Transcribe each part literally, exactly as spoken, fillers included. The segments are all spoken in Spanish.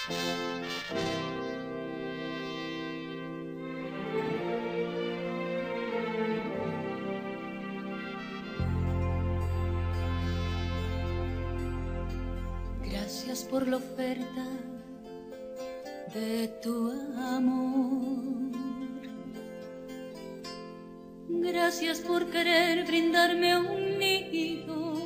Gracias por la oferta de tu amor. Gracias por querer brindarme un nido,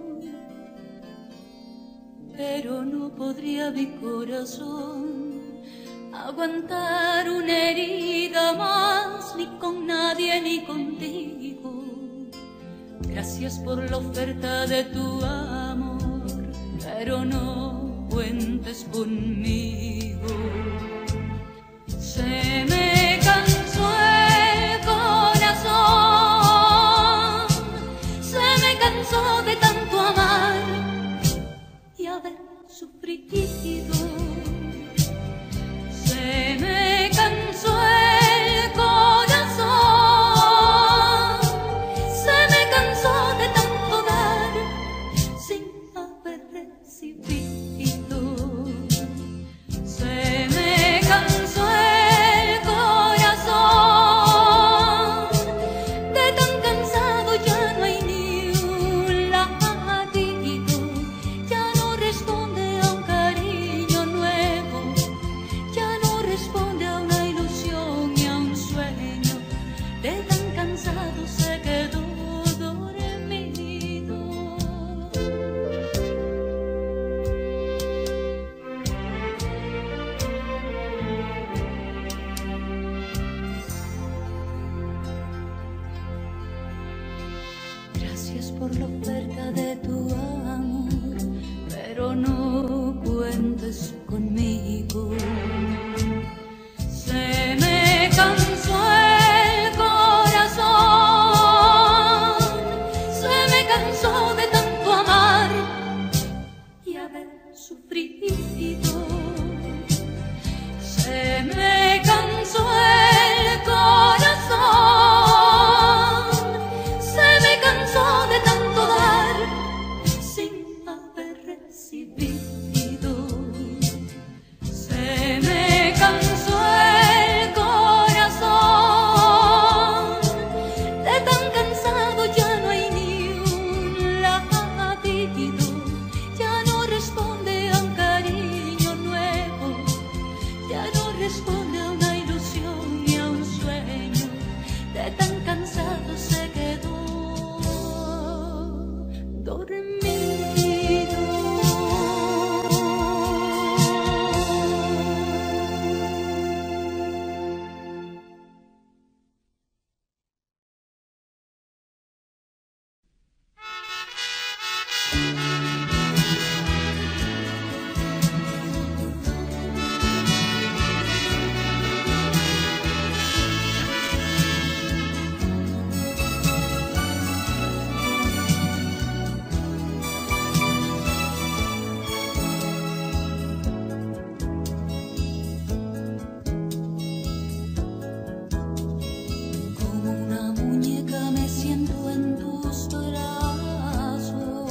pero no podría mi corazón aguantar una herida más, ni con nadie ni contigo. Gracias por la oferta de tu amor, pero no cuentes conmigo. Se me cansó el corazón, se me cansó de tanto amar y haber sufrido. Se me cansó el corazón, se me cansó de tanto dar sin haber recibido. Se me cansó el corazón, de tan cansado ya no hay ni un latido, ya no responde a un cariño nuevo, ya no responde a una ilusión ni a un sueño, de tan cansado se quedó dormido. Gracias por la oferta de tu amor, pero no cuentes conmigo. Se me cansó el corazón, se me cansó de tanto amar y haber sufrido. Se me cansó el corazón, se me cansó de tanto dar sin haber recibido. Se me cansó el corazón, de tan cansado ya no hay ni un latido, ya no responde a un cariño nuevo, ya no responde a una ilusión ni a un sueño, de tan cansado se quedó dormido. Como una muñeca me siento en tus brazos,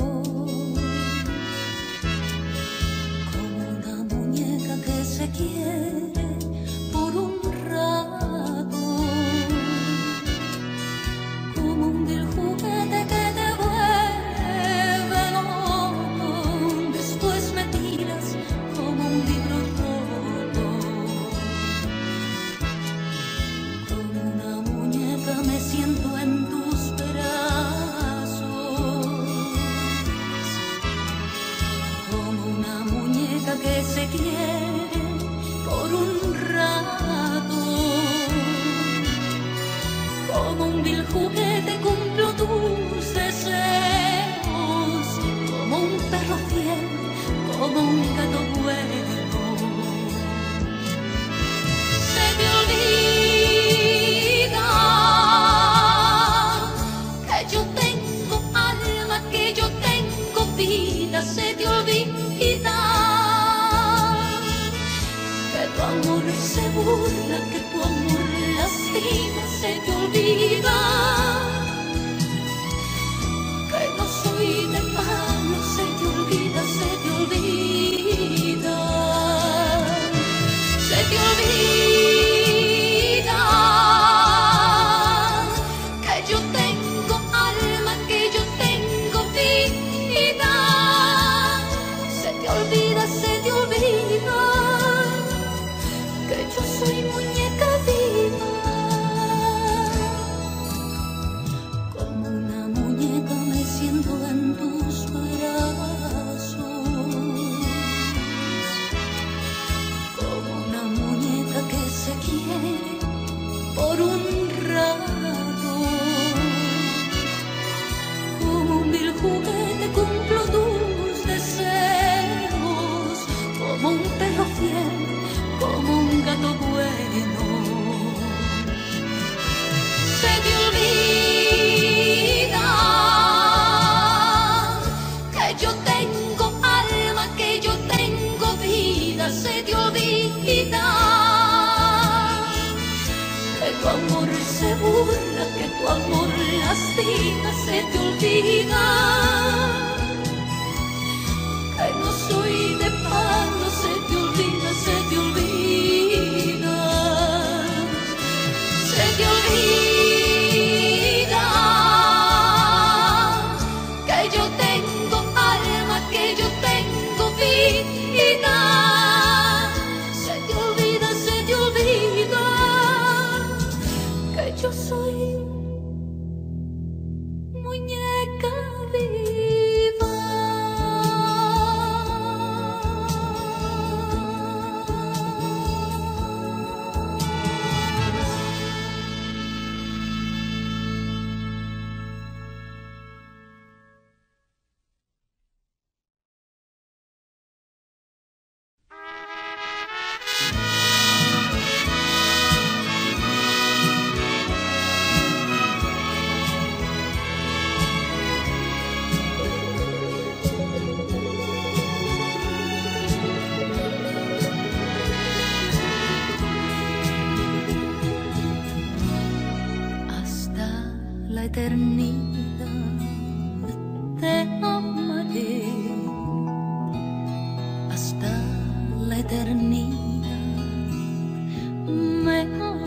como una muñeca que se quiere por un rato, como un vil juguete que te vuelve loco, después me tiras como un libro roto. Como una muñeca me siento en tus brazos, como una muñeca que se quiere por un rato, como un vil juguete cumplo tus deseos, como un perro fiel, como un gato bueno. Se te olvida que yo tengo alma, que yo tengo vida. Se te olvida que tu amor se burla, que tu amor lastima. Se te olvida se te olvida. Que tu amor se burla, que tu amor lastima, se te olvida. Que no soy de palo, se te olvida, se te olvida. Se te olvida que yo tengo alma, que yo tengo vida. Se te olvida, se te olvida que yo soy muñeca viva. Eternidad te amaré, hasta la eternidad me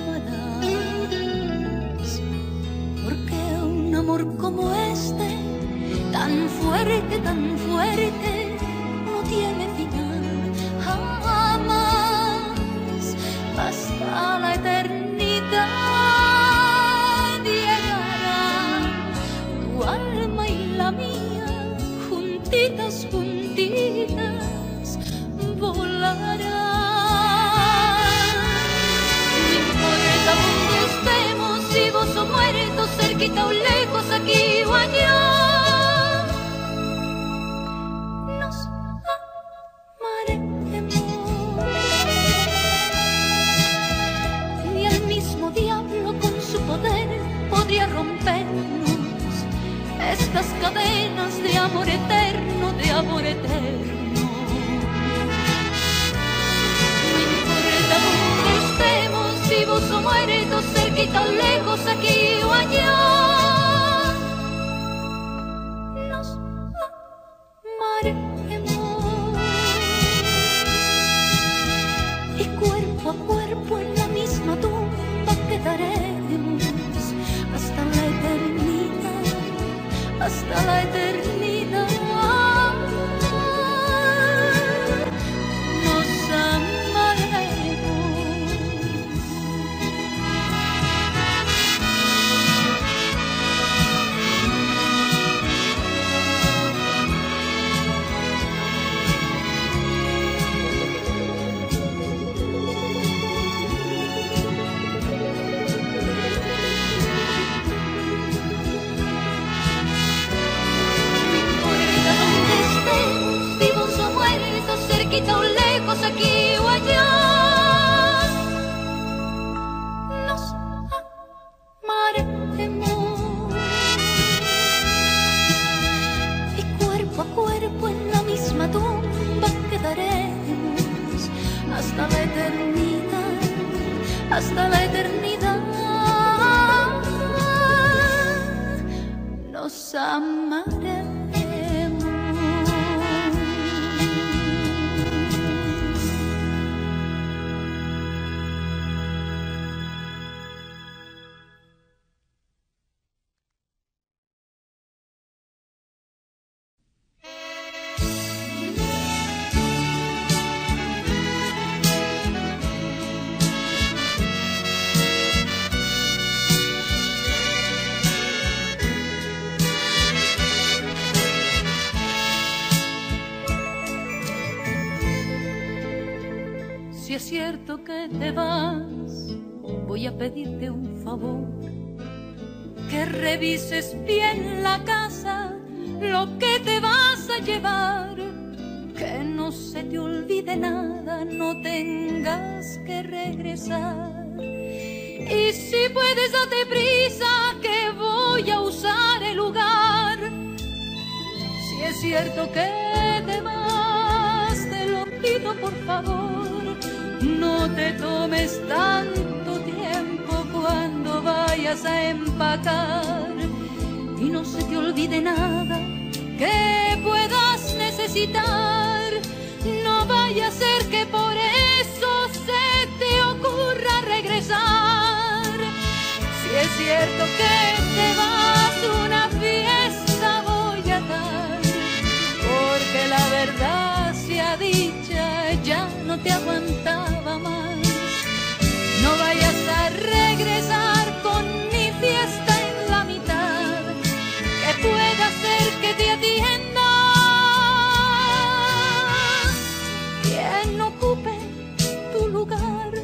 amarás, porque un amor como este, tan fuerte, tan fuerte, no tiene final jamás, hasta la eternidad. Alma y la mía, juntitas, juntitas, volarán. No importa dónde estemos, vivos o muertos, cerquita o lejos, aquí o allá, nos amaremos. Ni el mismo diablo con su poder podría rompernos estas cadenas de amor eterno, de amor eterno. No importa dónde estemos, vivos o muertos, cerquita o lejos, aquí o allá, nos amaremos. Y cuerpo a cuerpo en la misma tumba quedaremos hasta la eternidad, hasta la eternidad. Nos amaremos. Cerquita o lejos, aquí o allá, nos amaremos. Y cuerpo a cuerpo en la misma tumba quedaremos hasta la eternidad, hasta la eternidad. Nos amaremos. Si es cierto que te vas, voy a pedirte un favor, que revises bien la casa, lo que te vas a llevar, que no se te olvide nada, no tengas que regresar. Y si puedes date prisa, que voy a usar el lugar. Si es cierto que te vas, te lo pido por favor, No te tomes tanto tiempo cuando vayas a empacar y no se te olvide nada que puedas necesitar. No vaya a ser que por eso se te ocurra regresar. Si es cierto que te vas a una fiesta voy a dar, porque la verdad sea dicha ya no te aguantaba más. No vayas a regresar con mi fiesta en la mitad, que pueda ser que te atienda quien ocupe tu lugar.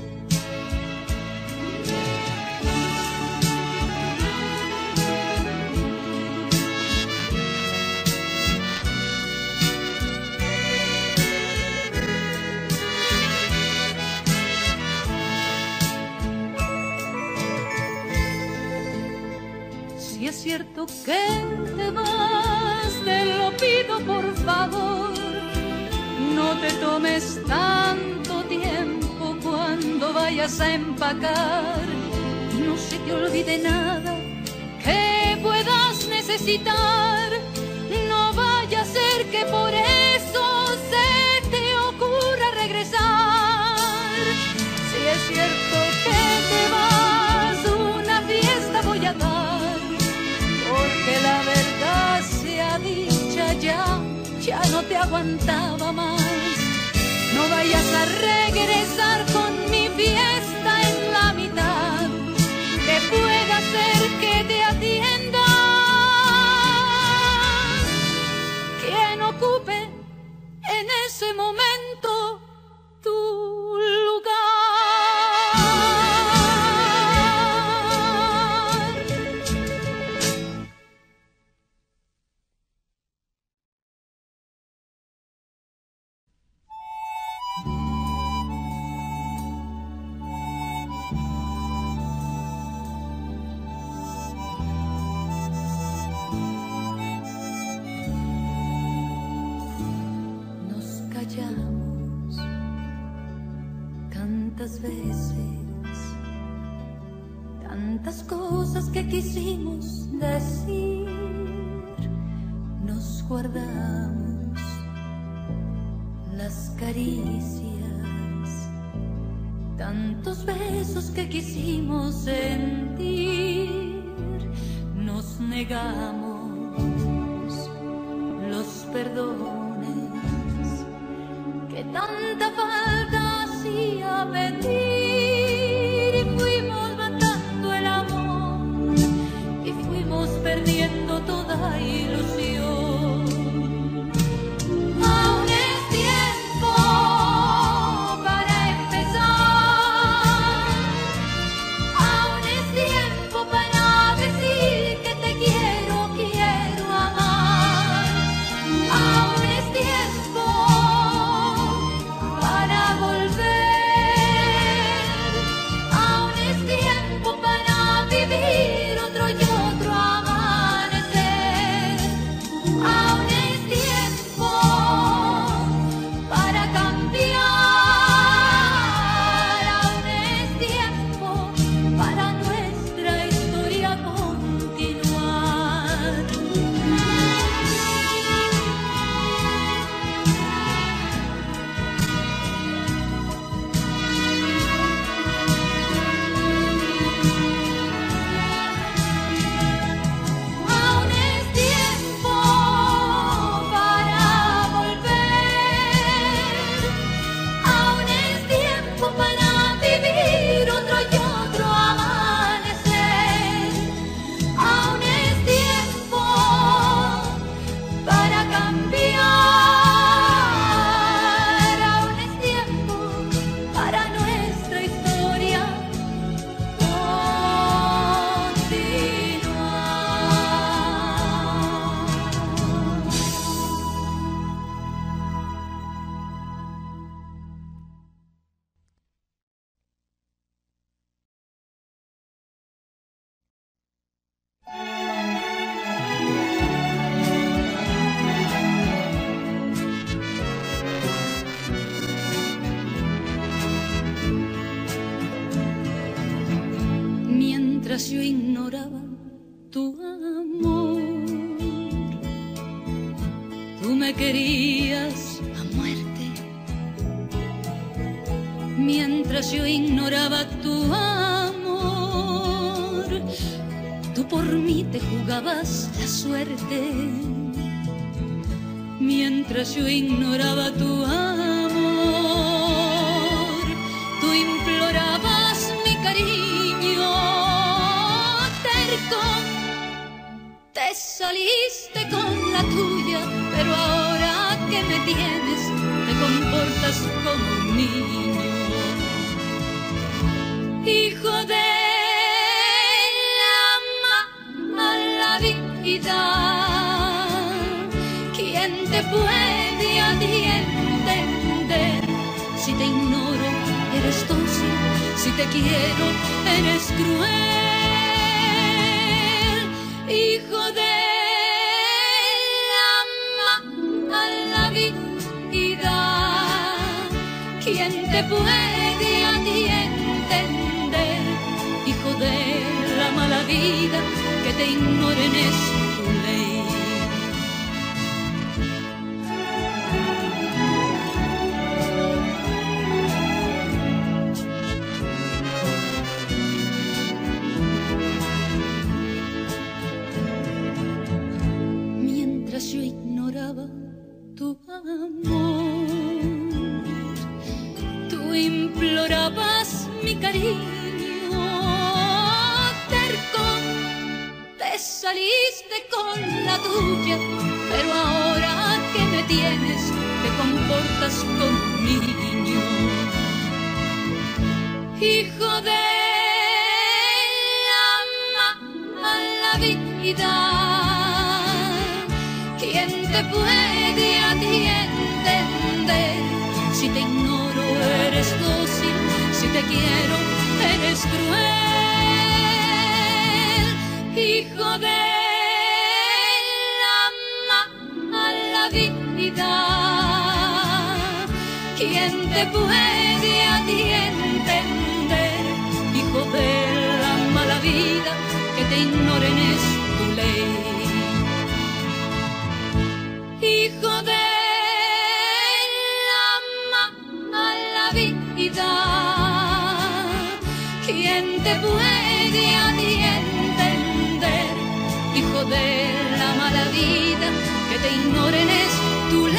Si es cierto que te vas, te lo pido por favor, no te tomes tanto tiempo cuando vayas a empacar y no se te olvide nada que puedas necesitar. No vaya a ser que por eso se te ocurra regresar. Si es cierto que te vas, una fiesta voy a dar, porque la verdad sea dicha ya, ya no te aguantaba más. No vayas a regresar con mi fiesta en la mitad, que pueda ser que te atienda quien ocupe en ese momento tu lugar. Tantas veces, tantas cosas que quisimos decir, nos guardamos las caricias, tantos besos que quisimos sentir, nos negamos los perdones que tanta falta hacía pedir, y fuimos matando el amor y fuimos perdiendo toda ilusión. Aún es tiempo para empezar, aún es tiempo para decir que te quiero, quiero amar, aún es tiempo para volver. mientras yo ignoraba tu amor. Tú me querías a muerte, mientras yo ignoraba tu amor. Tú por mí te jugabas la suerte, mientras yo ignoraba tu amor. Tú implorabas mi cariño terco, te saliste con la tuya, pero ahora que me tienes te comportas como un niño. Hijo de la mala vida, ¿quién te puede a ti entender? Si te ignoro, eres dócil, si te quiero, eres cruel. Hijo de la mala vida, ¿quién te puede a ti entender? Hijo de la mala vida, que te ignoren es tu ley. Mientras yo ignoraba tu amor, tú implorabas mi cariño terco, te saliste con la tuya, pero ahora que me tienes te comportas como un niño. Hijo de la mala vida, ¿quién te puede a ti entender? Si te ignoro, eres dócil, si te quiero, eres cruel. Hijo de la mala vida, ¿quién te puede a ti entender? Hijo de la mala vida, que te ignoren es tu ley. Hijo de la mala vida, ¿quién te puede a ti entender? Hijo de la mala vida, que te ignoren es tu ley.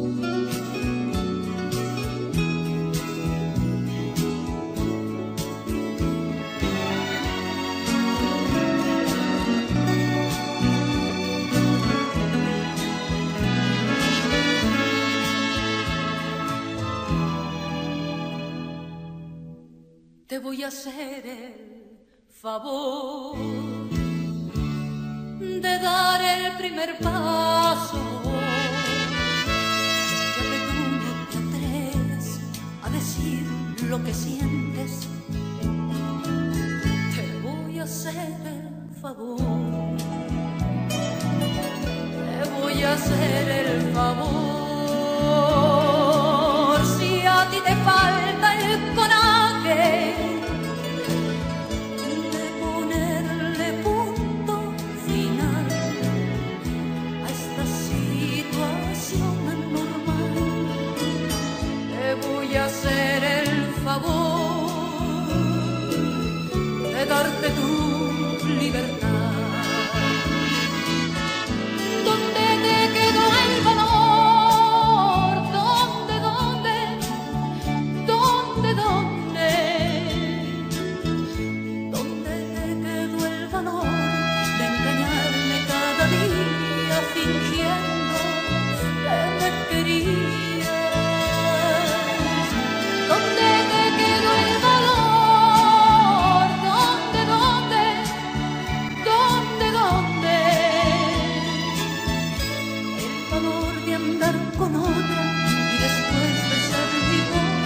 Te voy a hacer el favor de dar el primer paso, ya que tú no te atreves a decir lo que sientes. Te voy a hacer el favor, te voy a hacer el favor. Si a ti te falta el coraje de ponerle punto final a esta situación anormal, te voy a hacer el favor de darte tu libertad. ¿Dónde te quedó el valor? ¿Dónde, dónde, dónde, dónde? ¿Dónde te quedó el valor de engañarme cada día fingiendo que me querías? ¿Dónde te quedó el valor? ¿Dónde, dónde, dónde, dónde? El valor de andar con otra y después besar mi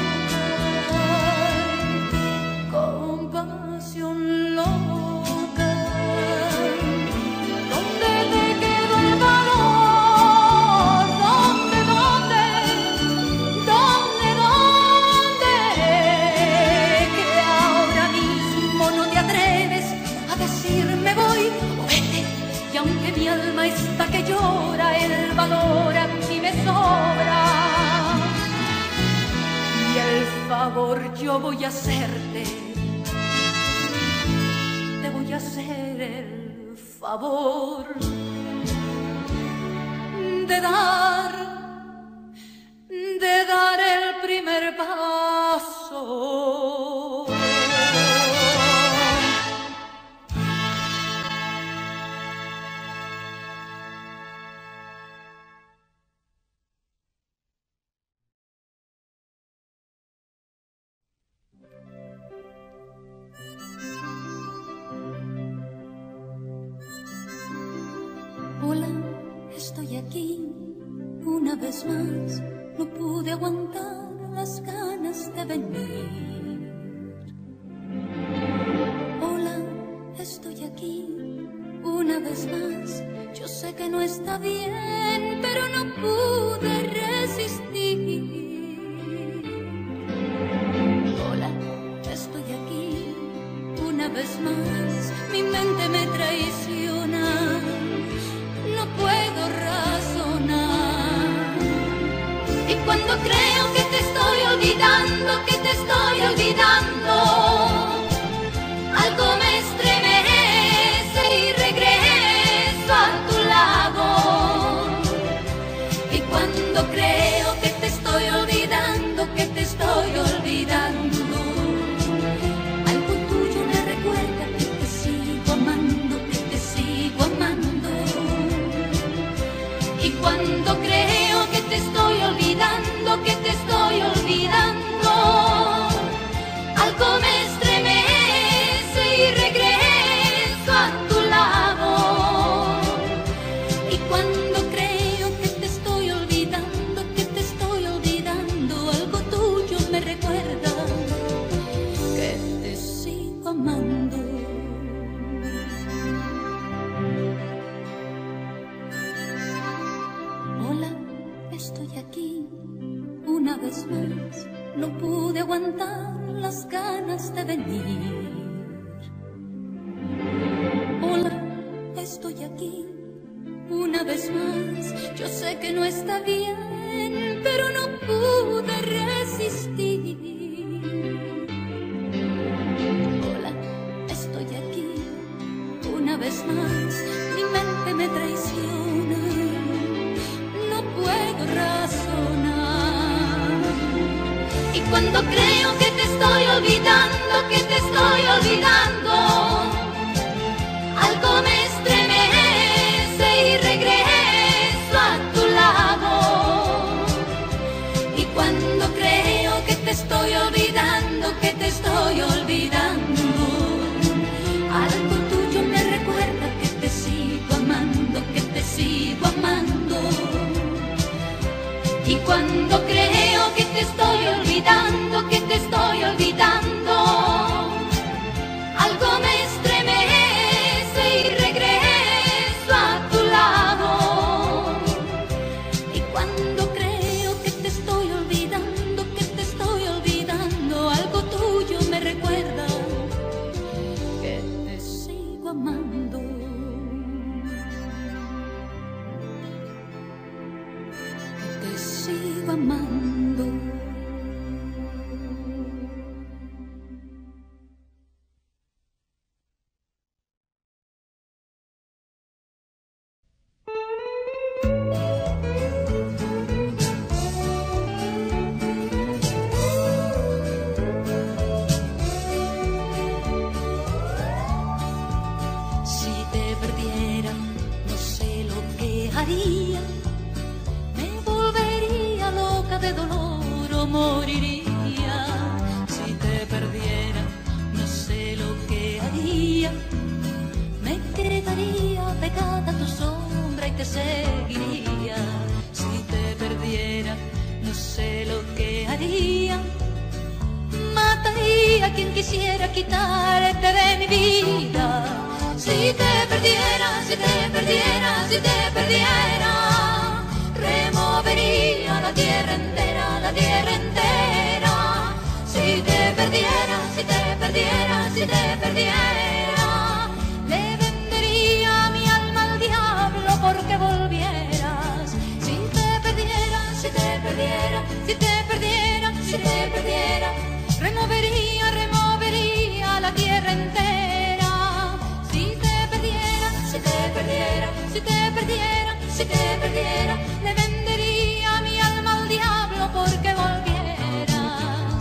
boca con pasión loca. ¿Dónde te quedó el valor? ¿Dónde, dónde, dónde, dónde? Que ahora mismo no te atreves a decirme voy o vete, y aunque mi alma está que llora, el valor a mí me sobra. Y el favor yo voy a hacerte, te voy a hacer el favor de dar, de dar el primer paso. Hola, estoy aquí una vez más. No pude aguantar las ganas de venir. Hola, estoy aquí una vez más. Yo sé que no está bien, pero no pude resistir. Hola, estoy aquí una vez más. Mi mente me traiciona, no puedo razonar. Y cuando creo que te estoy olvidando, que te estoy olvidando, algo me estremece y regreso a tu lado. Y cuando creo que te estoy olvidando, que te estoy olvidando, algo tuyo me recuerda que te sigo amando, que te sigo amando. Y cuando creo que te estoy olvidando, que te estoy olvidando, algo me estremece y regreso a tu lado. Y cuando creo que te estoy olvidando, que te estoy olvidando, algo tuyo me recuerda que te sigo amando. Hola, estoy aquí una vez más. No pude aguantar las ganas de venir. Hola, estoy aquí una vez más. Yo sé que no está bien, pero no pude resistir. Hola, estoy aquí una vez más. Mi mente me traiciona, no puedo razonar. cuando creo que te estoy olvidando, que te estoy olvidando, algo me estremece y regreso a tu lado. Y cuando creo que te estoy olvidando, que te estoy olvidando, algo tuyo me recuerda que te sigo amando, que te sigo amando. Y cuando creo que te estoy olvidando, que te estoy olvidando, algo me estremece y regreso a tu lado. Y cuando creo que te estoy olvidando, que te estoy olvidando, algo tuyo me recuerda que te sigo amando. Te sigo amando. Si te perdiera, no sé lo que haría. Me volvería loca de dolor o moriría. Si te perdiera, no sé lo que haría. Me quedaría pegada a tu sombra y te seguiría. Si te perdiera, no sé lo que haría. Mataría a quien quisiera quitarte de mi vida. Si te perdiera, si te perdiera, si te perdiera, removería la tierra entera, la tierra entera. Si te perdiera, si te perdiera, si te perdiera, le vendería mi alma al diablo porque volvieras. Si te perdiera, si te perdiera, si te perdiera, si te perdiera, removería, removería la tierra entera. Si te perdiera, si te perdiera, si te perdiera, si te perdiera, le vendería mi alma al diablo porque volvieras.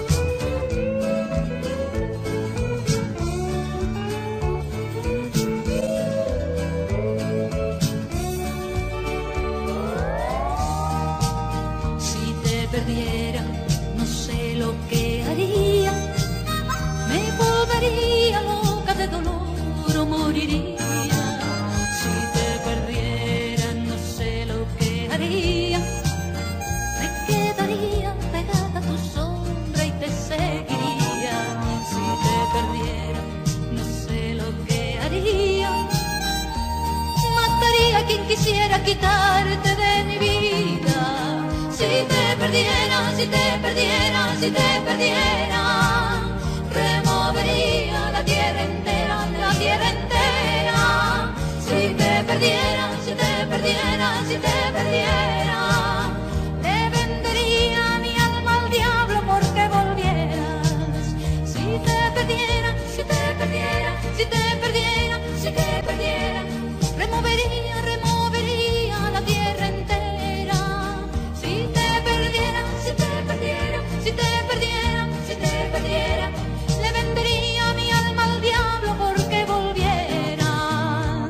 Si te perdiera, no sé lo que haría. Me volvería loca de dolor o moriría. Si te perdiera, no sé lo que haría. Me quedaría pegada a tu sombra y te seguiría. Si te perdiera, no sé lo que haría. Mataría a quien quisiera quitarte de mi vida. Si te perdiera, si te perdiera, si te perdiera, removería la tierra entera, la tierra entera. Si te perdiera, si te perdiera, si te perdiera, le vendería mi alma al diablo porque volvieras. Si te perdiera, si te perdiera, si te perdiera, si te perdiera, removería, removería la tierra entera. Si te perdiera, si te perdiera, si te perdiera, si te perdiera, le vendería mi alma al diablo porque volvieras.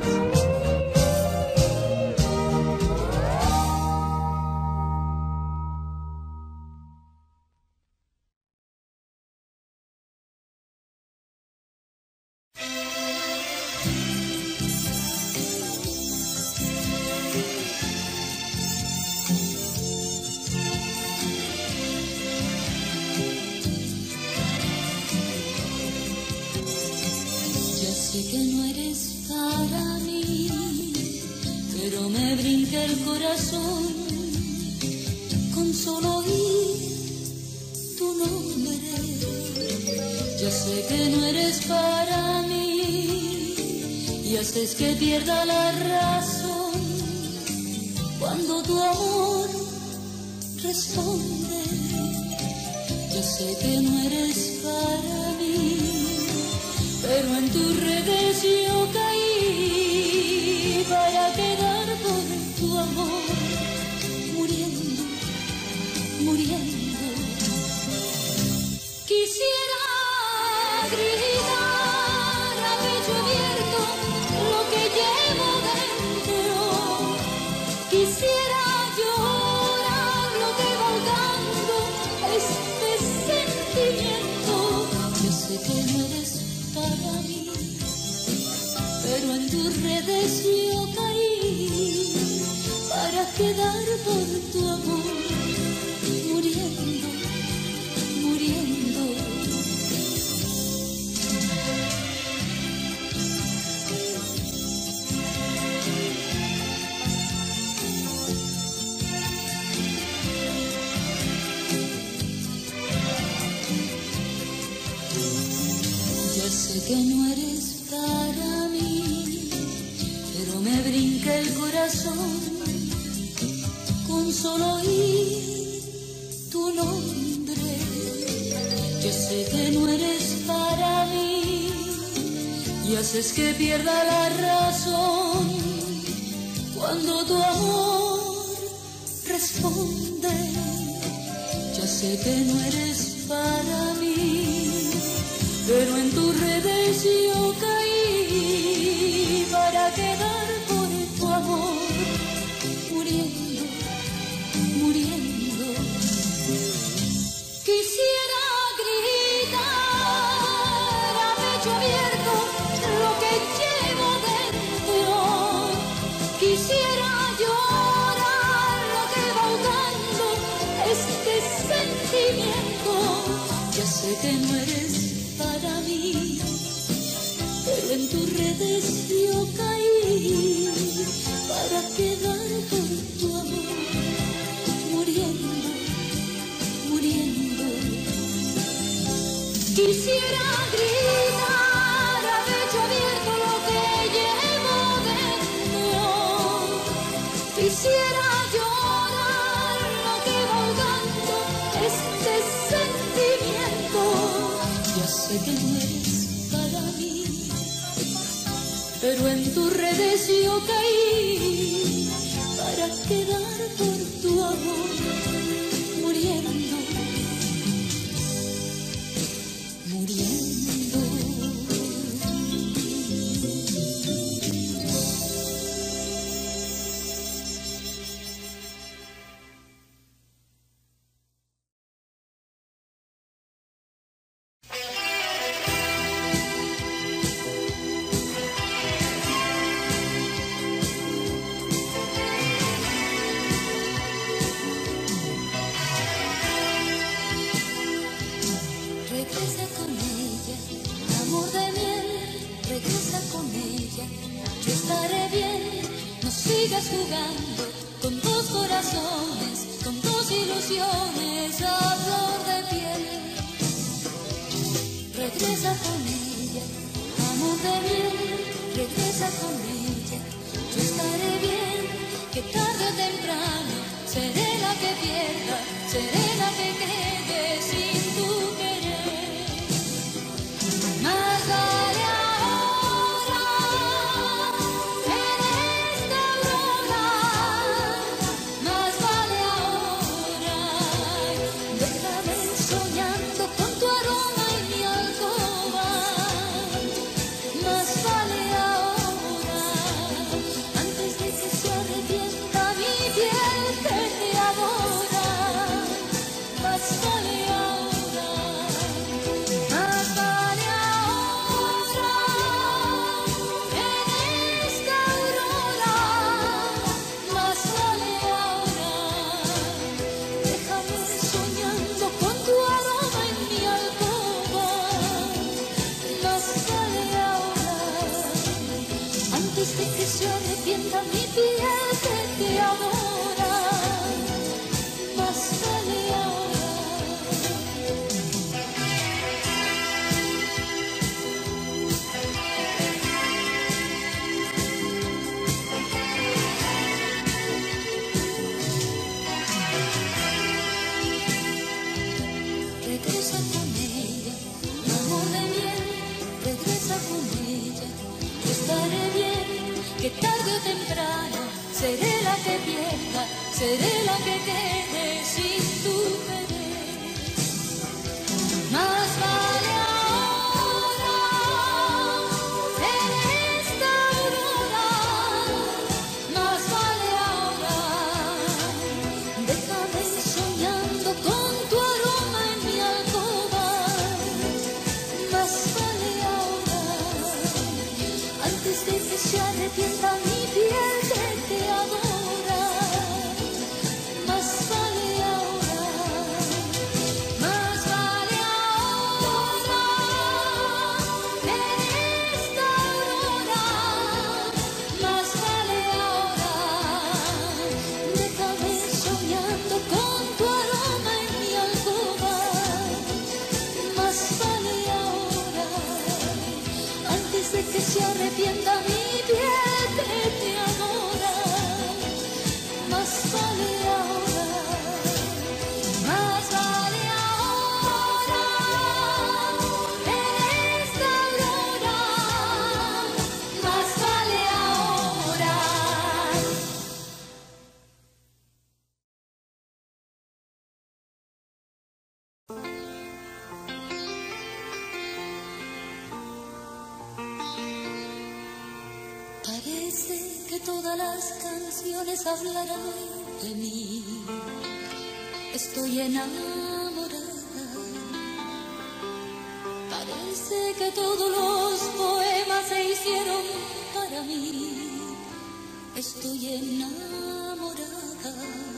Ya sé que no eres para mí, pero me brinca el corazón con solo oír tu nombre. Ya sé que no eres para mí y haces que pierda la razón cuando tu amor responde. Yo sé que no eres para mí, pero en tus redes yo caí para quedar por tu amor, muriendo, muriendo. pero en tus redes yo caí para quedar por tu amor, muriendo, muriendo. Ya sé que no eres para mí, pero me brinca el corazón con solo oír tu nombre. Yo sé que no eres para mí y haces que pierda la razón cuando tu amor responde. Ya sé que no eres para mí, pero en tus redes yo caí para quedar por tu amor, muriendo, muriendo. Quisiera gritar a pecho abierto lo que llevo dentro. Quisiera llorar lo que va ahogando este sentimiento. Ya sé que no eres para mí, pero en tus redes yo caí para quedar por tu amor, muriendo, muriendo. Quisiera gritar a pecho abierto lo que llevo dentro. Quisiera llorar lo que va ahogando este sentimiento. Ya sé que no eres para mí, pero en tus redes yo caí para quedar por tu amor, muriendo, muriendo. Regresa con ella, amor de miel, regresa con ella, yo estaré bien. No sigas jugando con dos corazones, con dos ilusiones a flor de piel. Regresa con ella, amor de miel, regresa con ella, yo estaré bien. Que tarde o temprano seré la que pierda, seré la que quede sin tu querer. Más vale ahora, en esta aurora, más vale ahora. Déjame soñando con tu aroma en mi alcoba. Más vale ahora, antes de que se arrepienta mi piel que te adora. Más vale ahora, más vale ahora, en esta aurora, más vale ahora. Déjame soñando con tu aroma en mi alcoba. Más vale ahora, antes de que se arrepienta mi piel que te adora. Más vale ahora. Regresa con ella, amor de miel, regresa con ella, yo estaré bien. Que tarde o temprano seré la que pierda, seré la que quede sin tu querer. Más vale ahora, en esta aurora, más vale ahora. Déjame soñando con tu aroma en mi alcoba. Más vale ahora, antes de que se arrepienta mi piel de te adorar. Más vale ahora, más vale ahora, en esta aurora. Más vale ahora, déjame soñando con tu aroma en mi alcoba. Más vale ahora, antes de que se arrepienta mi piel que te adora. Más vale ahora, más vale ahora, en esta aurora. Más vale ahora. Parece que todas las canciones hablarán de mí. Estoy enamorada. Parece que todos los poemas se hicieron para mí. Estoy enamorada.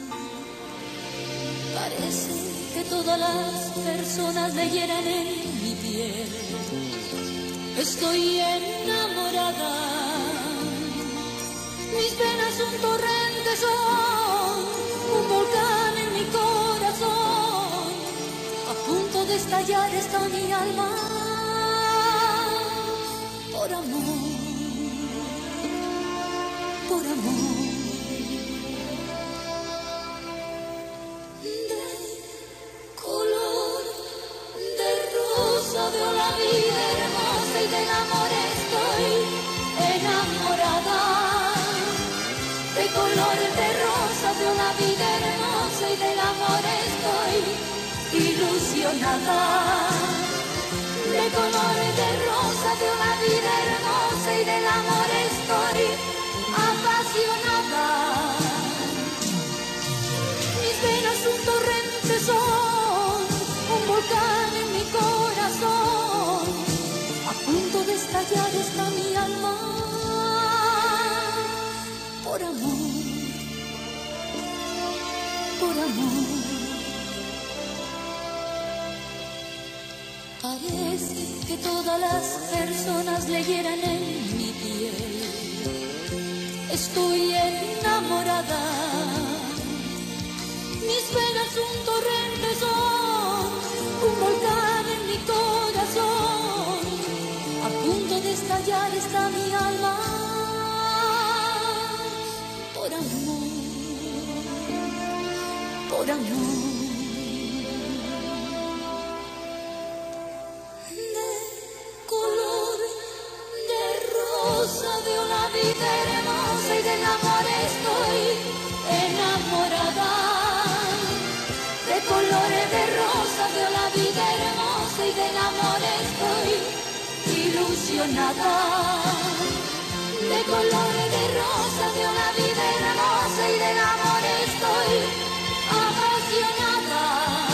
Parece que todas las personas leyeran en mi piel. Estoy enamorada. Mis penas un torrente son, un volcán en mi corazón. A punto de estallar está mi alma. Por amor, por amor. De color de rosa veo la vida hermosa y del amor estoy enamorada. De colores de rosa veo la vida hermosa y del amor estoy ilusionada. De colores de rosa veo la vida hermosa y del amor estoy apasionada. Mis venas un torrente son, un volcán en mi corazón. A punto de estallar está mi alma. Por amor, por amor. Parece que todas las personas leyeran en mi piel. Estoy enamorada. Mis venas un torrente son, un volcán en mi corazón. A punto de estallar está mi alma. Por amor, por amor. De color de rosa veo la vida hermosa y del amor estoy enamorada. De colores de rosa veo la vida hermosa y del amor estoy ilusionada. De colores de rosa veo la vida hermosa y del amor estoy apasionada.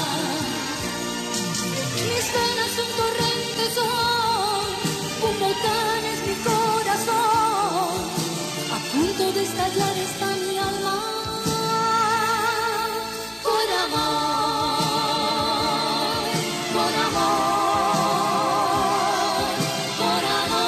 Mis venas un torrente son, un volcán es mi corazón. A punto de estallar está mi alma. Por amor, por amor, por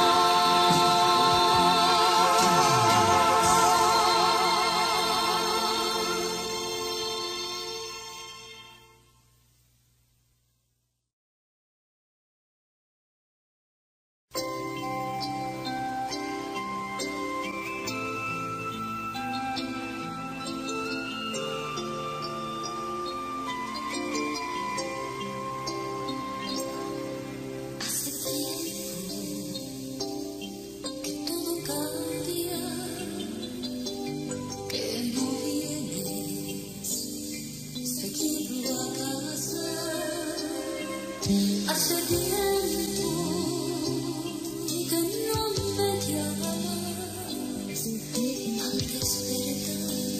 hace tiempo que no me llamas al despertar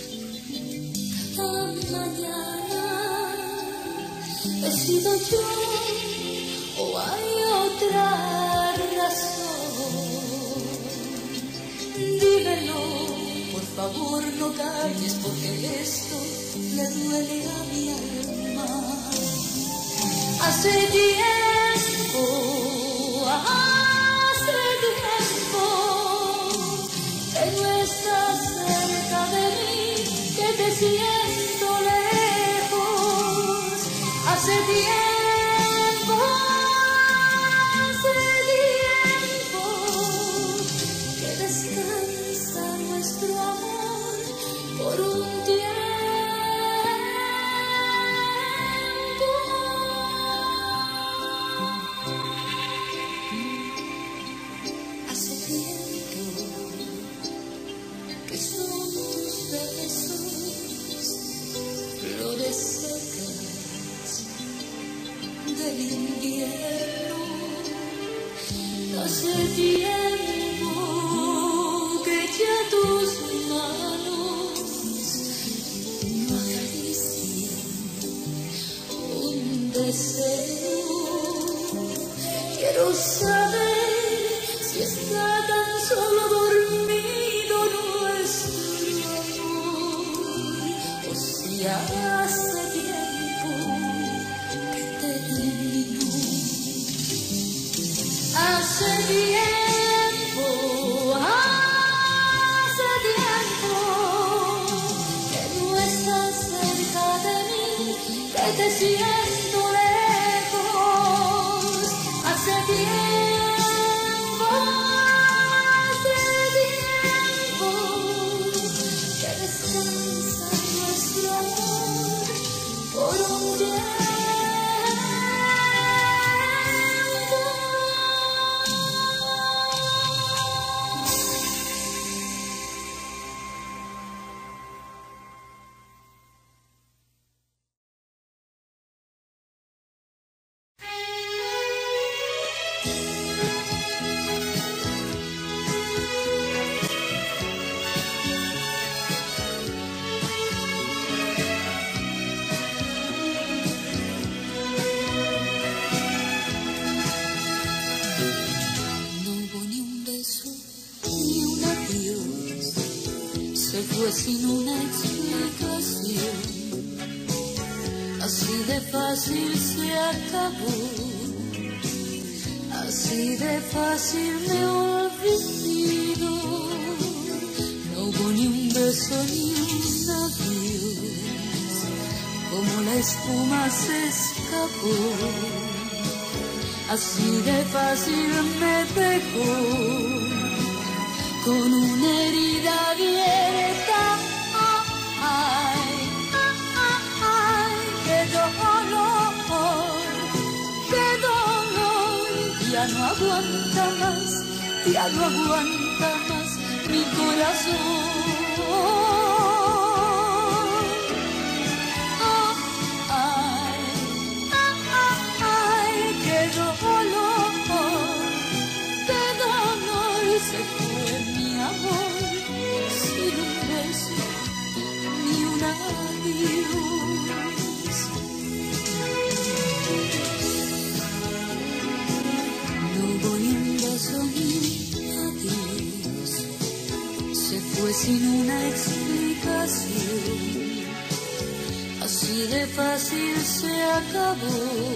cada mañana. ¿He sido yo o hay otra razón? dímelo, por favor no calles porque esto le duele a mi alma. Hace tiempo, hace tiempo que no estás cerca de mí, que te siento lejos. Hace tiempo, hace tiempo que descansa nuestro amor por un tiempo. Hace tiempo que son tus besos flores secas del invierno. Hace tiempo que ya tus manos no acarician un deseo. Quiero saber si está tan solo dormido nuestro amor, o si hace tiempo que terminó. Hace tiempo, hace tiempo que no estás cerca de mí, que te siento lejos. Hace tiempo, hace tiempo que descansa nuestro amor por un tiempo. Sin una explicación, así de fácil se acabó, así de fácil me olvidó. No hubo ni un beso ni un adiós, como la espuma se escapó, así de fácil me dejó, con una herida abierta. Ay, ay, qué dolor, qué dolor. Ya no aguanta más, ya no aguanta más mi corazón. Ay, ay, qué dolor, qué dolor. Se fue mi amor sin un beso ni un adiós. No hubo ni un beso ni un adiós. Se fue sin una explicación. Así de fácil se acabó.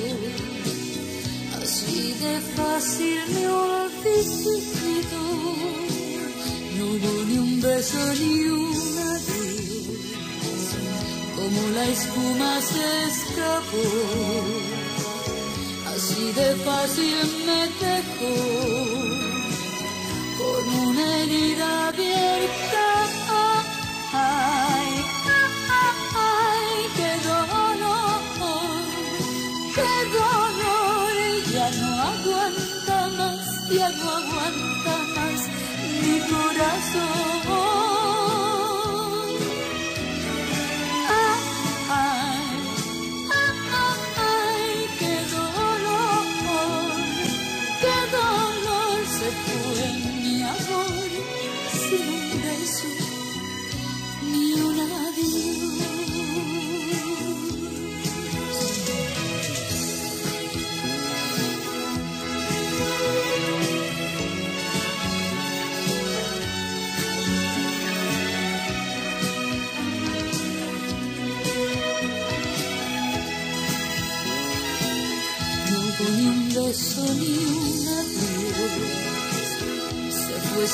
Así de fácil me olvidó. No hubo ni un beso ni un adiós, como la espuma se escapó, así de fácil me dejó, con una herida abierta. Ay, ay, qué dolor, qué dolor. Ya no aguanta más, ya no aguanta más mi corazón. Ay, ay, ay, qué dolor, qué dolor. Se fue mi amor sin un beso ni un adiós.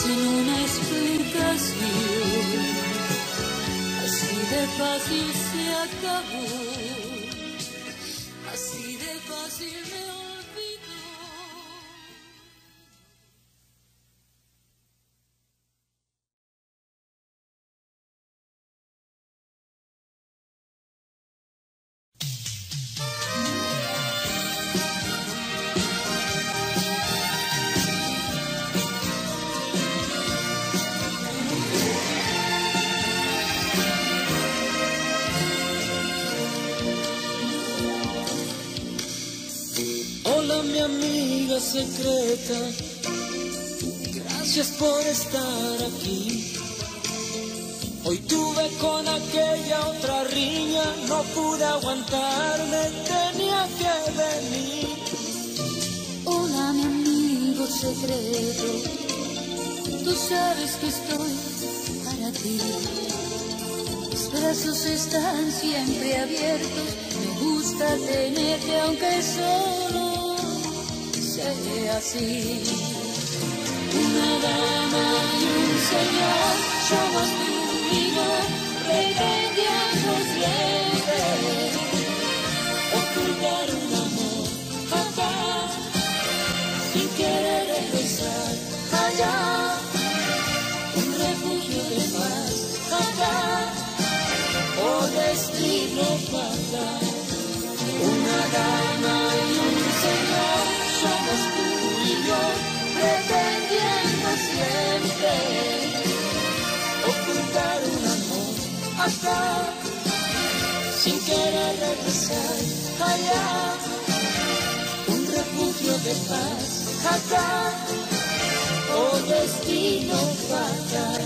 sin una explicación. Así de fácil se acabó, así de fácil me olvidó. Hola mi amiga secreta, gracias por estar aquí. Hoy tuve con aquella otra riña, no pude aguantarme, tenía que venir. Hola mi amigo secreto, tú sabes que estoy para ti. Mis brazos están siempre abiertos, me gusta tenerte aunque solo sea así. Una dama y un señor, somos tú y yo, pretendiendo siempre ocultar un amor acá, sin querer regresar allá, un refugio de paz acá, o destino fatal. Una dama y un señor, somos tú y yo, pretendiendo siempre ocultar un amor acá, sin querer regresar allá, un refugio de paz acá, o destino fatal.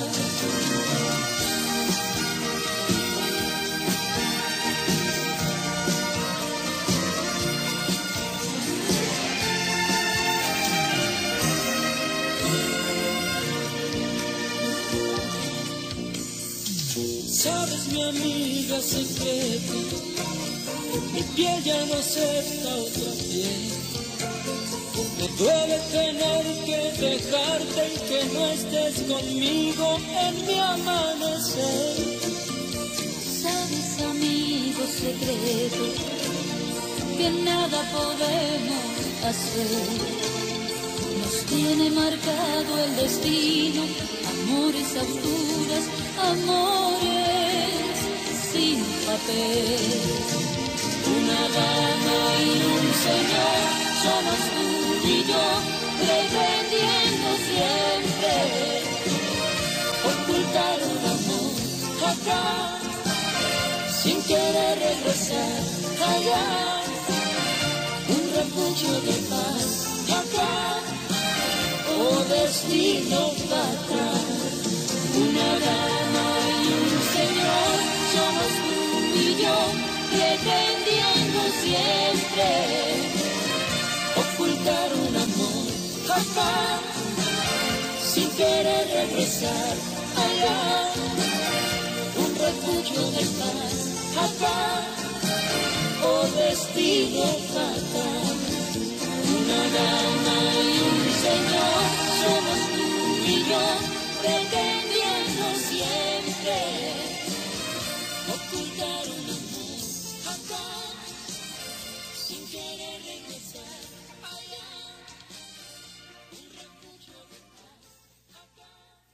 Sabes mi amiga secreta, mi piel ya no acepta otra piel. Me duele tener que dejarte y que no estés conmigo en mi amanecer. Sabes amigo secreto, que nada podemos hacer. Nos tiene marcado el destino, amores a oscuras, amores sin papel. Una dama y un señor, Somos tú y yo, pretendiendo siempre ocultar un amor acá, sin querer regresar allá, un refugio de paz acá, o destino fatal. una dama y un señor, somos tú y yo, pretendiendo siempre Ocultar un amor acá, sin querer regresar allá, un refugio de paz acá, o destino fatal. una dama y un señor, somos tú y yo, pretendiendo siempre Ocultar un amor acá, sin querer regresar allá, un refugio de paz acá.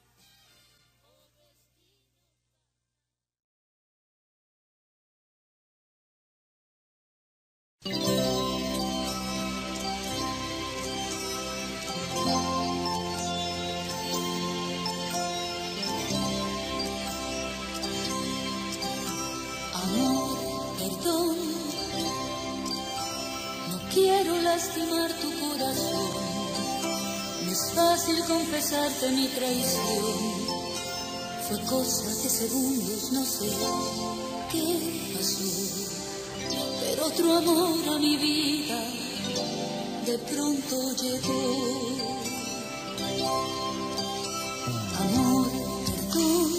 Amor, perdón, no quiero lastimar tu corazón, no es fácil confesarte mi traición, fue cosa de segundos, no sé qué pasó, pero otro amor a mi vida de pronto llegó. Amor, perdón,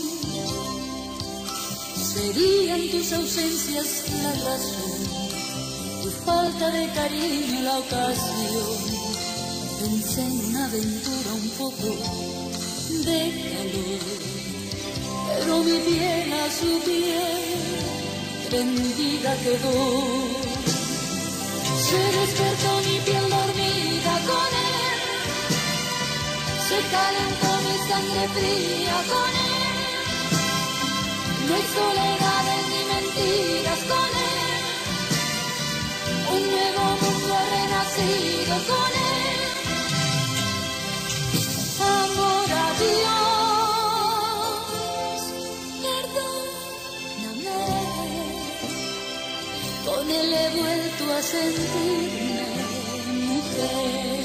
serían tus ausencias la razón, tu falta de cariño la ocasión. Pensé en una aventura un poco de calor, pero mi piel a su piel prendida quedó. Se despertó mi piel dormida con él, se calentó mi sangre fría con él. No hay soledades ni mentiras con él, un nuevo mundo ha renacido con él. Amor a Dios, perdóname, con él he vuelto a sentirme mujer.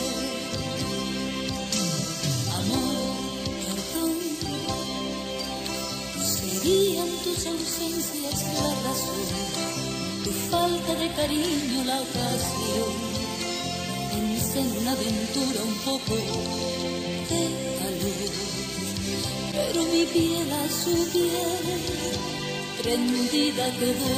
Serían tus ausencias la razón, tu falta de cariño la ocasión. Pensé en una aventura un poco de calor, pero mi piel a su piel prendida quedó.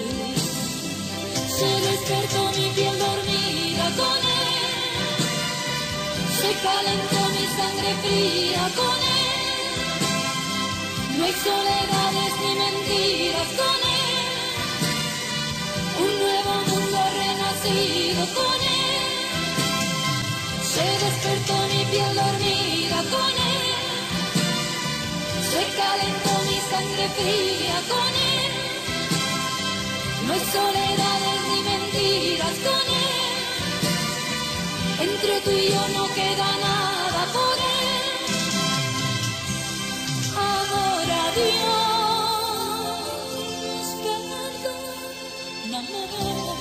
Se despertó mi piel dormida con él, se calentó mi sangre fría con él. No hay soledades ni mentiras con él, un nuevo mundo ha renacido con él. Se despertó mi piel dormida con él, se calentó mi sangre fría con él. No hay soledades ni mentiras con él, entre tú y yo no queda nada por él. Dios, perdóname,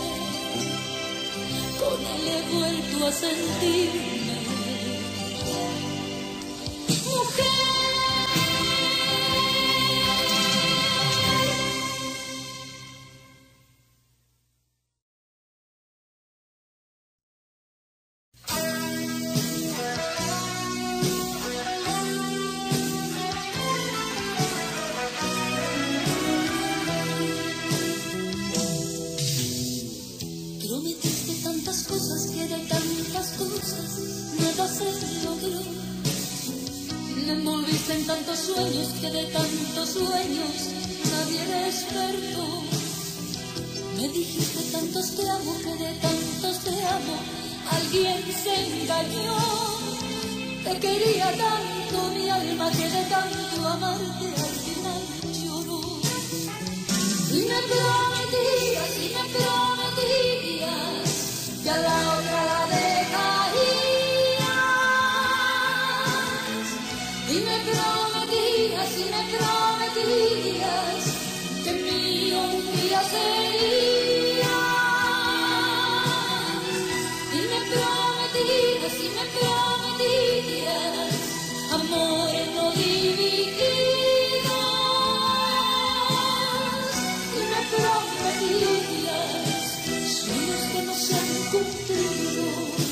con él he vuelto a sentirme mujer. Prometiste tantas cosas que de tantas cosas nada se logró. Me envolviste en tantos sueños que de tantos sueños nadie despertó. Me dijiste tantos te amo que de tantos te amo alguien se engañó. Te quería tanto mi alma que de tanto amarte al final lloró. Y me prometías, y me prometías que a la otra la dejarías. Y me prometías, y me prometías que mío un día serías. Y me prometías, y me prometías amores no divididos. Y me prometías sueños que no se han cumplido.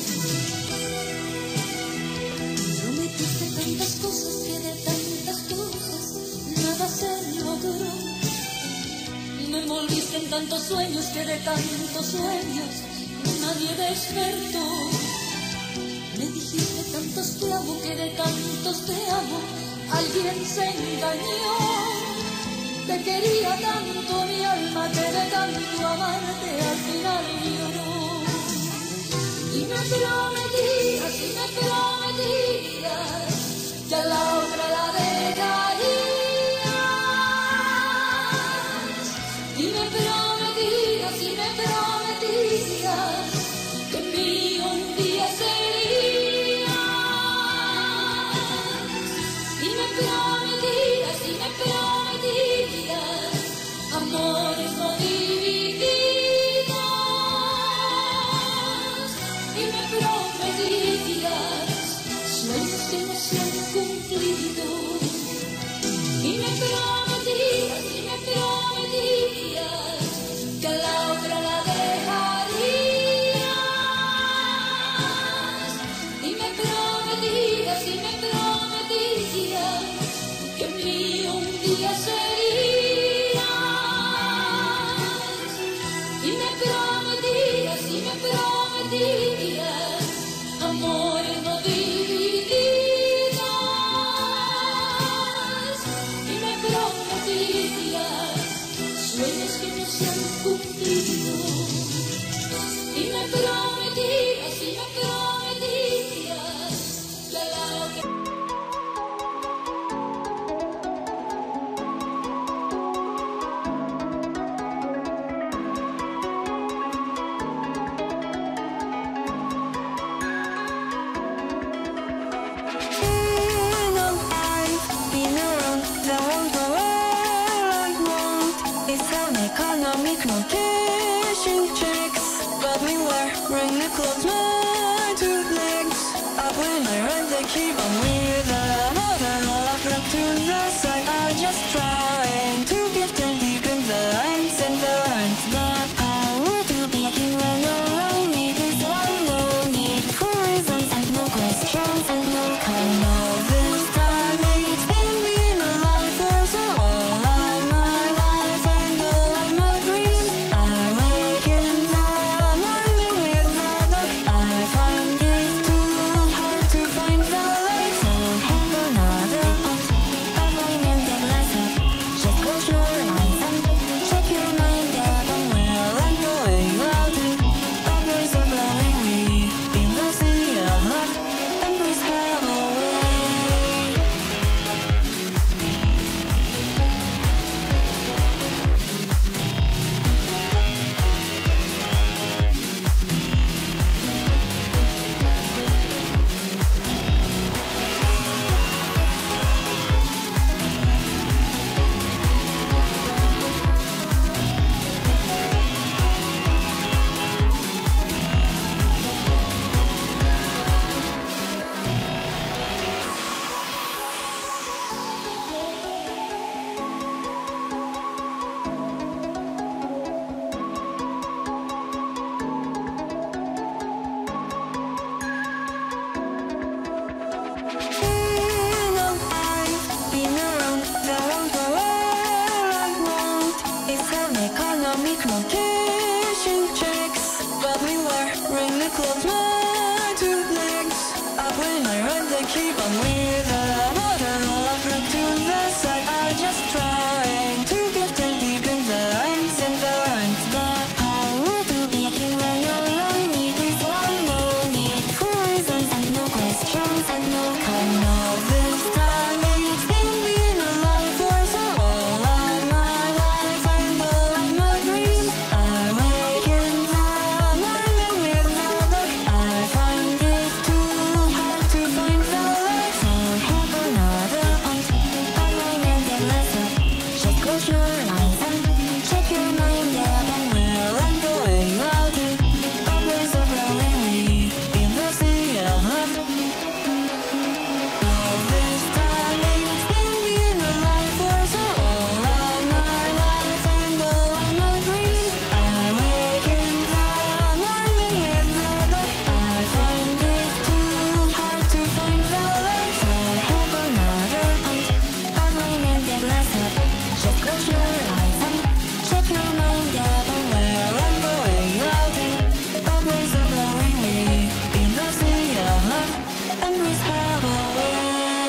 Prometiste tantas cosas que de tantas cosas nada se logró. Me envolviste en tantos sueños que de tantos sueños nadie despertó. Me dijiste tantos te amo que de tantos te amo alguien se engañó. Te quería tanto mi alma que de tanto amarte al final lloró. Y me prometías, y me prometías que a la otra la dejarías. Y me prometías, y me prometías que mío un día serías. Y me prometías, y me prometías amores no divididos. Y me prometías sueños que no se han cumplido. Y me prometías, y me prometías que a la otra la dejarías. Y me prometías, y me prometías que no se han cumplido. Y me prometías, y me prometías que lo que... Close my two legs up when I run the keep on with another love look to the side. I'm just trying to get them deep in the lines and the lines. But power to be a king when around me. There's one no need for reasons and no questions and no kind of this time. It's been being alive for so all of my life and all of my dreams. I wake in the morning with I find it too hard to find the light. So have another pot of wine and get less up. Just close your eyes and check your mind out on where I'm going out to. Bubbles are blowing me in the sea of love, and please have a way. Close my two legs up when I run the keep on with another love look to the side. I'm just trying to get them deep in the lines and the lines. But power to be a king when around me. There's one no need for reasons and no questions and no kind of this time. It's been being alive for so all of my life and all of my dreams. I wake in the morning with I find it too hard to find the light. So have another pot of wine and get less up. Just close your eyes and check your mind out on where I'm going out to. Always blowing me in the sea of love. All this time it's been being alive for so all of my life and all of my dreams. I wake in the morning with the I find it too hard to find the light. So have another pot of wine and get less up. Just close your eyes and check your mind out on where I'm going out to. Always blowing me in the sea of love, and please have a way.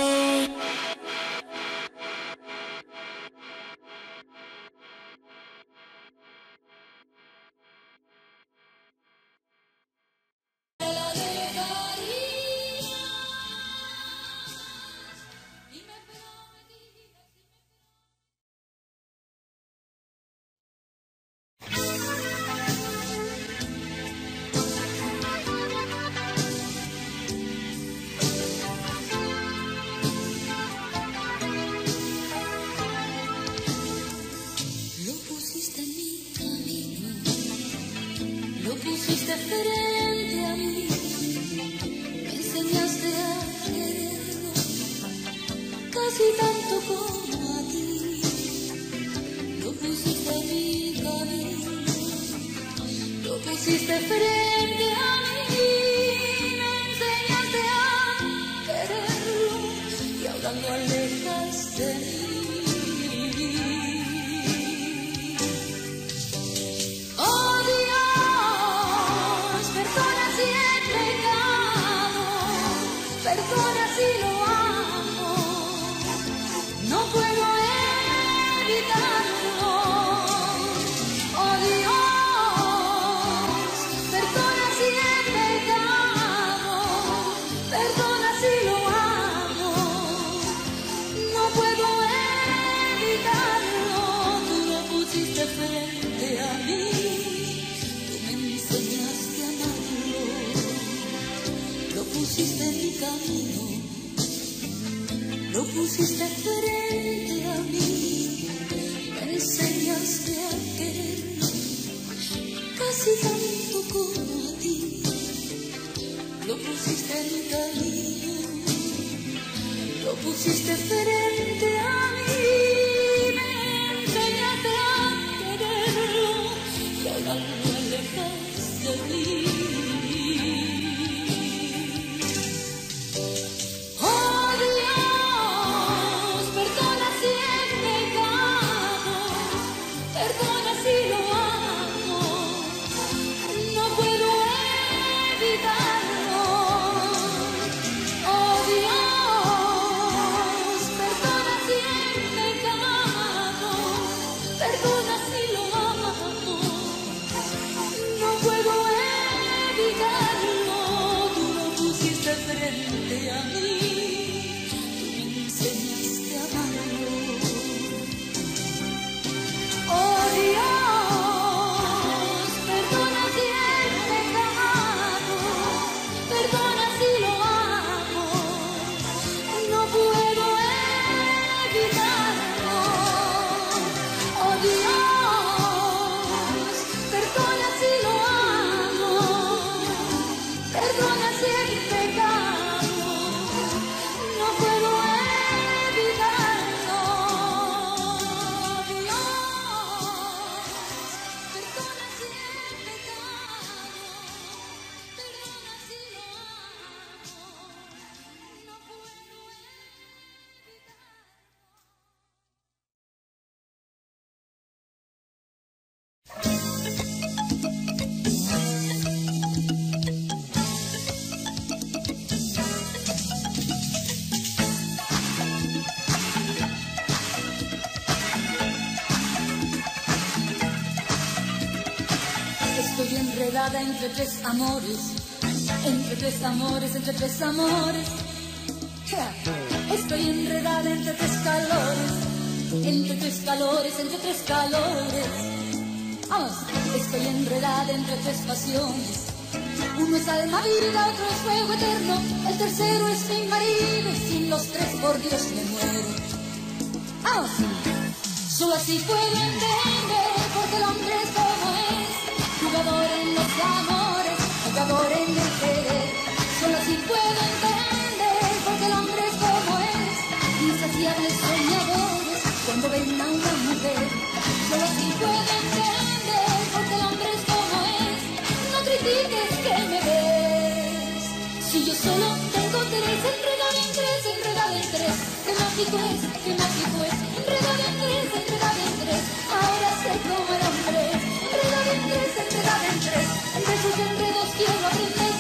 Lo pusiste en mi camino, lo pusiste frente a mí, me enseñaste a quererlo casi tanto como a ti. Lo pusiste en mi camino, lo pusiste frente a mí, me enseñaste a quererlo y ahora lo alejas de mí. Oh Dios, perdona si he pecado, perdona si lo amo, no puedo evitarlo. pusiste frente a mí, me enseñaste a querer casi tanto como a ti. Lo pusiste en mi camino, lo pusiste frente a mí, me enseñaste a quererlo y ahora lo alejas de mí. Oh Dios, perdona si he pecado, perdona si lo amo, no puedo evitarlo. Oh Dios, perdona si he pecado, perdona si lo amo, no puedo evitarlo. Tú lo pusiste frente a mí, tú me enseñaste a amarlo. Oh Dios, perdona si he pecado, perdona si lo amo, no puedo evitarlo. Oh Dios, perdona si lo amo, perdona si he pecado, no puedo evitarlo. Dios, perdona si he pecado, perdona si lo amo, no puedo evitarlo. Estoy enredada entre tres amores, entre tres amores, entre tres amores. Ja. Estoy enredada entre tres calores, entre tres calores, entre tres calores. Vamos. Estoy enredada entre tres pasiones. Uno es alma vida, otro es fuego eterno, el tercero es mi marido y sin los tres por Dios me muero. Vamos. Solo así puedo entender porque el hombre es como es, jugador en los amores, jugador en el querer. Solo así puedo entender porque el hombre es como es, insaciables soñadores cuando ven a una mujer. Solo así puedo entender porque el hombre es como es, no critiques que me ves. Si yo solo tengo tres, enredada en tres, enredada en tres, qué mágico es, qué mágico es, enredada en tres, enredada en tres, ahora sé cómo el hombre es, enredada en tres, enredada en tres, entre sus enredos quiero aprender.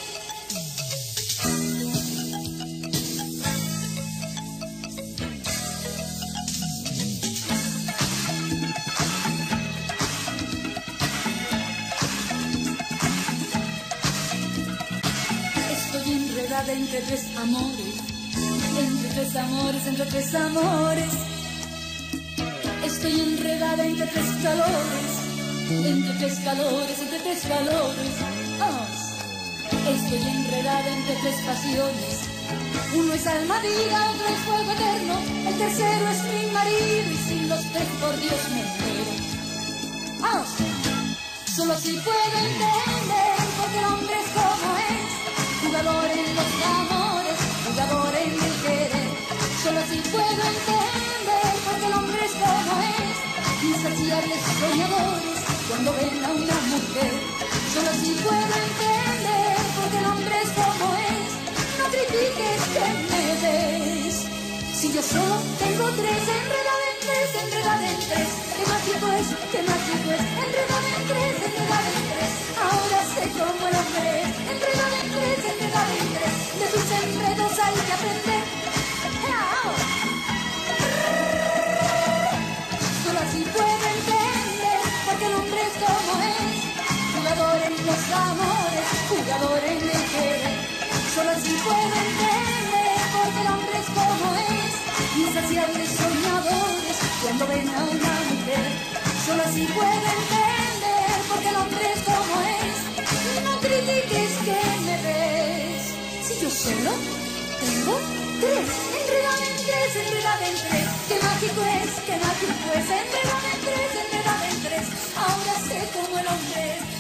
Estoy enredada entre tres amores, entre tres amores, entre tres amores. Estoy enredada entre tres calores, entre tres calores, entre tres calores. Vamos. Estoy enredada entre tres pasiones. Uno es alma vida, otro es fuego eterno, el tercero es mi marido y sin los tres por Dios me muero. Vamos. Solo así puedo entender porque el hombre es como es, jugador en los amores, jugador en el querer. Solo así puedo entender porque el hombre es como es, insaciables soñadores cuando ven a una mujer. Solo así puedo entender porque el hombre es como es, no critiques que me ves. Si yo solo tengo tres, enredada en tres, enredada en tres, qué mágico es, qué mágico es, enredada en tres, enredada en tres, ahora sé cómo el hombre es, enredada en tres, enredada en tres, de tus enredos hay que aprender. Solo así puedo entender porque el hombre es como es, jugador en los amores, jugador en el querer. Solo así puedo entender porque el hombre es como es, insaciables soñadores cuando ven a una mujer. Solo así puedo entender porque el hombre es como es, no critiques que me ves. Si yo solo tengo tres, enredada en tres, enredada en tres. Qué mágico es, qué mágico es, enredada en tres, enredada en tres. Ahora sé cómo el hombre es.